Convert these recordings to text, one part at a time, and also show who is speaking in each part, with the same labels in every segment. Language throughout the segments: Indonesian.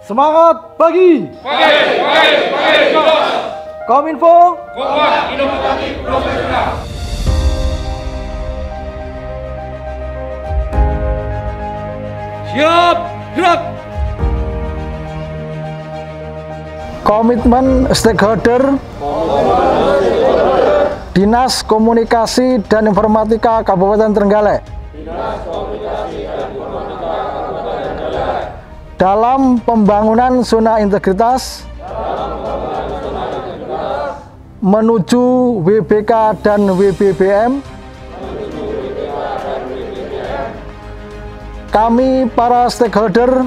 Speaker 1: Semangat pagi. Kominfo. Inovatif profesional. Siap gerak.
Speaker 2: Komitmen stakeholder Dinas Komunikasi dan Informatika Kabupaten Trenggalek dalam pembangunan zona integritas menuju WBK dan WBBM. Kami para stakeholder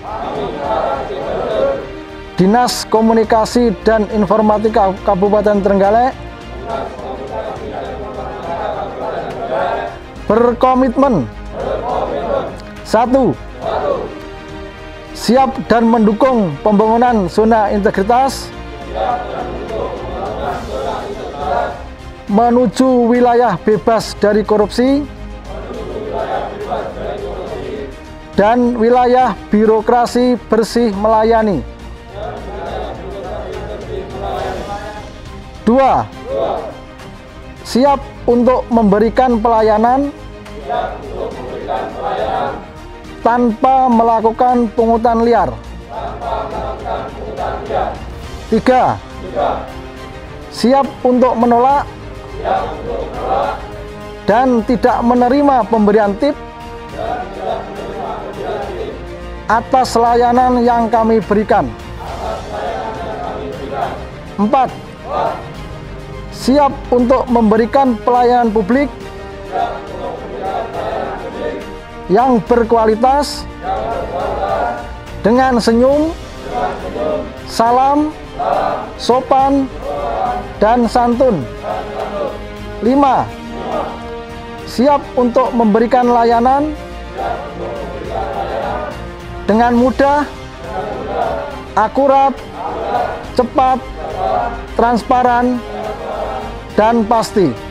Speaker 2: Dinas Komunikasi dan Informatika Kabupaten Trenggalek berkomitmen 1. Siap dan mendukung pembangunan zona integritas menuju wilayah bebas dari korupsi dan wilayah birokrasi bersih melayani. 2. Siap untuk memberikan pelayanan tanpa melakukan pungutan liar. 3. Siap untuk menolak dan tidak menerima pemberian tip atas layanan yang kami berikan. 4. Siap untuk memberikan pelayanan publik yang berkualitas dengan senyum, salam, sopan, dan santun. 5. Siap untuk memberikan layanan dengan mudah, akurat, cepat, transparan, dan pasti.